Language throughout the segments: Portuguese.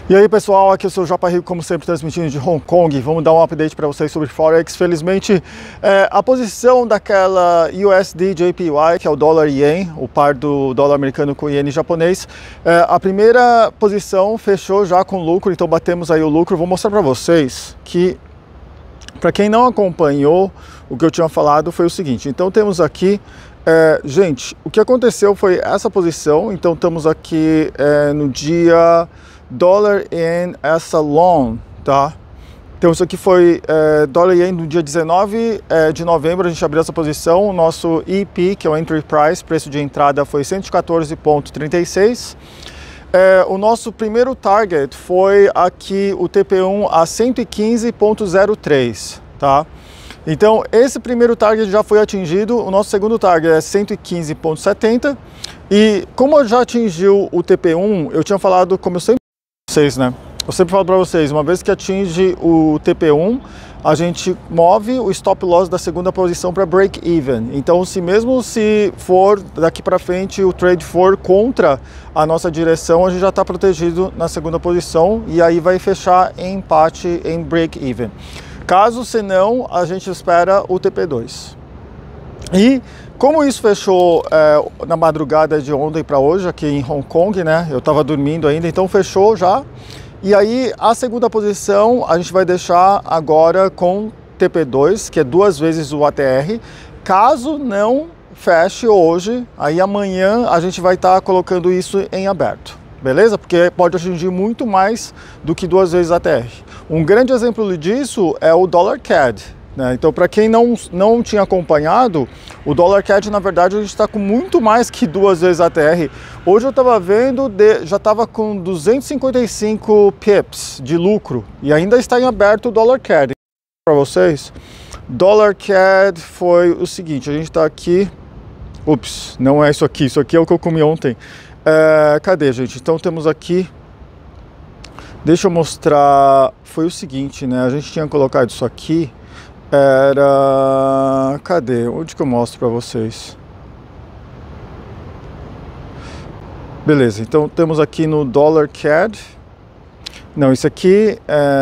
E aí pessoal, aqui eu sou o Japa Rico, como sempre transmitindo de Hong Kong. Vamos dar um update para vocês sobre Forex. Felizmente, a posição daquela USD JPY, que é o dólar ien, o par do dólar americano com o iene japonês, a primeira posição fechou já com lucro, então batemos aí o lucro. Vou mostrar para vocês que, para quem não acompanhou, o que eu tinha falado foi o seguinte. Então temos aqui, gente, o que aconteceu foi essa posição. Então estamos aqui no dia dólar ien essa long, tá? Então isso aqui foi dólar ien no dia 19 de novembro, a gente abriu essa posição. O nosso EP, que é o Entry Price, preço de entrada, foi 114,36. O nosso primeiro target foi aqui o TP1 a 115,03, tá? Então esse primeiro target já foi atingido. O nosso segundo target é 115,70. E como já atingiu o TP1, eu tinha falado, como eu sempre né? Eu sempre falo para vocês, uma vez que atinge o TP1, a gente move o stop loss da segunda posição para break even. Então, mesmo se for daqui para frente o trade for contra a nossa direção, a gente já está protegido na segunda posição e aí vai fechar em empate em break even. Caso senão, a gente espera o TP2. E como isso fechou na madrugada de ontem para hoje aqui em Hong Kong, né? Eu estava dormindo ainda, então fechou já. E aí a segunda posição a gente vai deixar agora com TP2, que é 2 vezes o ATR. Caso não feche hoje, aí amanhã a gente vai estar colocando isso em aberto, beleza? Porque pode atingir muito mais do que 2 vezes ATR. Um grande exemplo disso é o dólar CAD. Então, para quem não tinha acompanhado, o dólar CAD, na verdade, a gente está com muito mais que 2 vezes ATR. Hoje eu estava vendo, já estava com 255 pips de lucro e ainda está em aberto o dólar CAD. Para vocês, dólar CAD foi o seguinte, a gente está aqui, ups, não é isso aqui é o que eu comi ontem. Cadê, gente? Então temos aqui, deixa eu mostrar, foi o seguinte, né? A gente tinha colocado isso aqui. Cadê? Onde que eu mostro para vocês? Beleza, então temos aqui no dólar CAD. Não, isso aqui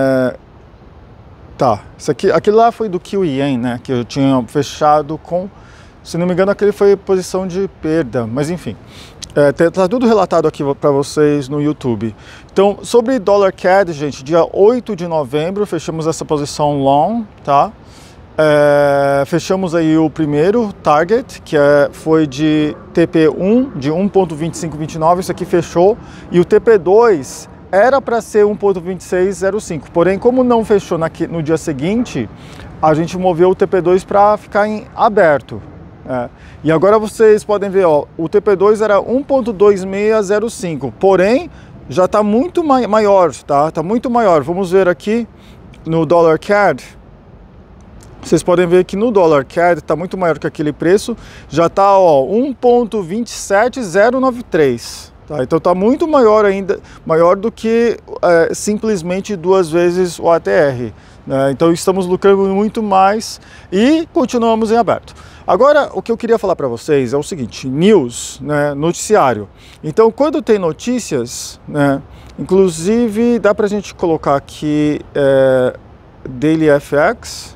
tá, isso aqui, aquele lá foi do QIEN, né? Que eu tinha fechado com, se não me engano, aquele foi posição de perda, mas enfim. Tá tudo relatado aqui para vocês no YouTube. Então, sobre dólar CAD, gente, dia 8 de novembro, fechamos essa posição long, tá? Fechamos aí o primeiro target, que foi de TP1 de 1.2529, isso aqui fechou, e o TP2 era para ser 1.2605, porém como não fechou no dia seguinte, a gente moveu o TP2 para ficar em aberto. E agora vocês podem ver, ó, o TP2 era 1.2605, porém já está muito maior, tá? Tá muito maior. Vamos ver aqui no dólar CAD. Vocês podem ver que no dólar CAD está muito maior que aquele preço, já está 1.27093, tá? Então está muito maior ainda, maior do que simplesmente 2 vezes o ATR, né? Então estamos lucrando muito mais e continuamos em aberto. Agora, o que eu queria falar para vocês é o seguinte, news, né, noticiário. Então quando tem notícias, né, inclusive dá para a gente colocar aqui Daily FX.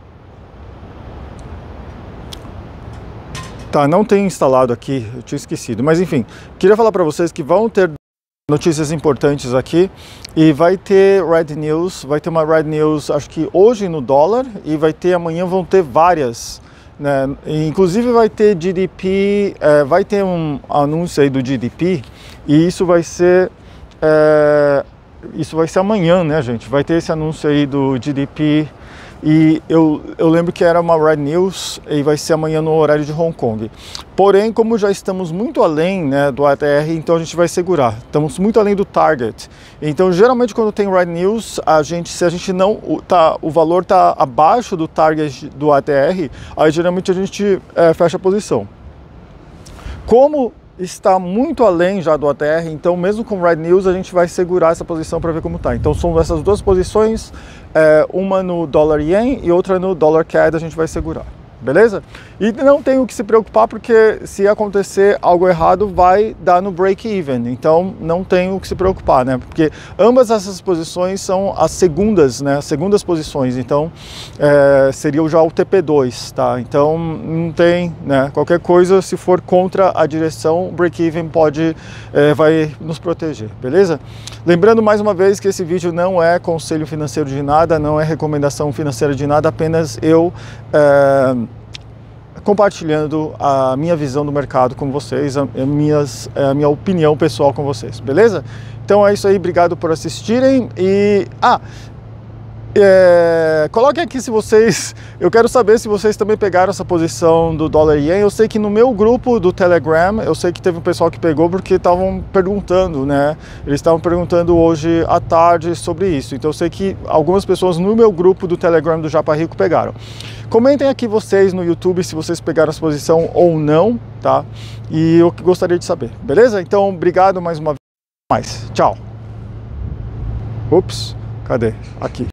Tá, não tem instalado aqui, eu tinha esquecido, mas enfim, queria falar para vocês que vão ter notícias importantes aqui e vai ter Red News, vai ter uma Red News, acho que hoje no dólar, e vai ter amanhã, vão ter várias, né? Inclusive vai ter GDP, vai ter um anúncio aí do GDP e isso vai ser amanhã, né, gente? Vai ter esse anúncio aí do GDP. E eu lembro que era uma Red News e vai ser amanhã no horário de Hong Kong. Porém, como já estamos muito além, né, do ATR, então a gente vai segurar. Estamos muito além do target. Então, geralmente, quando tem Red News, se a gente não o valor está abaixo do target do ATR, aí geralmente a gente fecha a posição. Como está muito além já do ATR, então mesmo com Red News a gente vai segurar essa posição para ver como está. Então são essas duas posições, uma no dólar ien e outra no dólar CAD, a gente vai segurar, beleza? E não tem o que se preocupar, porque se acontecer algo errado, vai dar no break-even, então não tem o que se preocupar, né? Porque ambas essas posições são as segundas, né? As segundas posições, então seria já o TP2, tá? Então não tem, né? Qualquer coisa, se for contra a direção, o break-even vai nos proteger, beleza? Lembrando mais uma vez que esse vídeo não é conselho financeiro de nada, não é recomendação financeira de nada, apenas eu compartilhando a minha visão do mercado com vocês, a minha opinião pessoal com vocês, beleza? Então é isso aí, obrigado por assistirem e... coloquem aqui se vocês... Eu quero saber se vocês também pegaram essa posição do dólar ien. Eu sei que no meu grupo do Telegram, eu sei que teve um pessoal que pegou porque estavam perguntando, né? Eles estavam perguntando hoje à tarde sobre isso. Então eu sei que algumas pessoas no meu grupo do Telegram do Japa Rico pegaram. Comentem aqui vocês no YouTube se vocês pegaram essa posição ou não, tá? E eu gostaria de saber, beleza? Então obrigado mais uma vez. Tchau. Ups, cadê? Aqui.